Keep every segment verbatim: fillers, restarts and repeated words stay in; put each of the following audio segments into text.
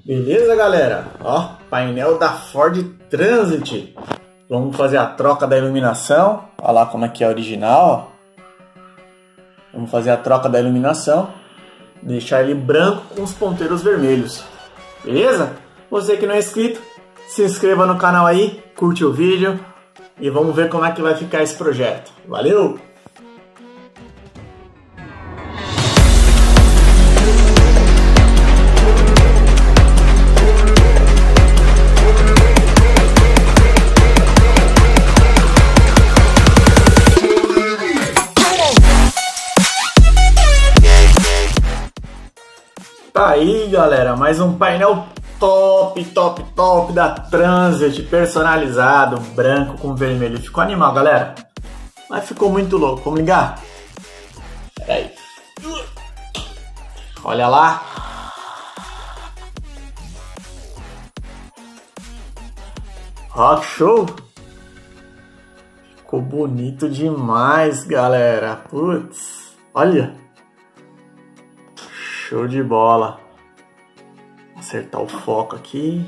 Beleza, galera? Ó, painel da Ford Transit. Vamos fazer a troca da iluminação. Olha lá como é que é original. Ó. Vamos fazer a troca da iluminação. Deixar ele branco com os ponteiros vermelhos. Beleza? Você que não é inscrito, se inscreva no canal aí, curte o vídeo e vamos ver como é que vai ficar esse projeto. Valeu! Tá aí, galera, mais um painel top, top, top da Transit, personalizado, branco com vermelho. Ficou animal, galera, mas ficou muito louco. Vamos ligar? Pera aí. Olha lá. Ó, que show. Ficou bonito demais, galera. Putz, olha. Show de bola. Acertar o foco aqui.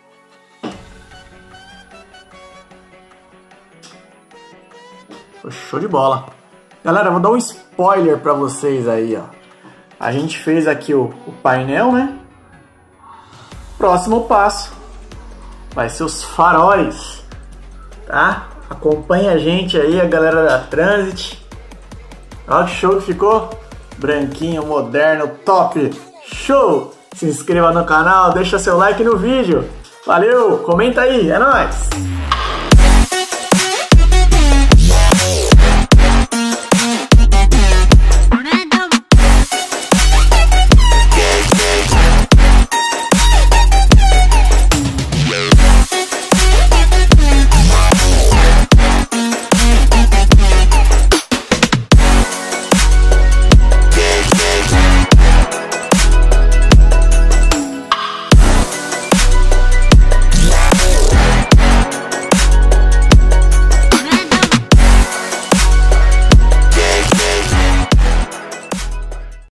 Show de bola. Galera, vou dar um spoiler para vocês aí, ó. A gente fez aqui o, o painel, né? Próximo passo vai ser os faróis, tá? Acompanha a gente aí, a galera da Transit. Olha que show que ficou. Branquinho, moderno, top, show! Se inscreva no canal, deixa seu like no vídeo. Valeu, comenta aí, é nóis!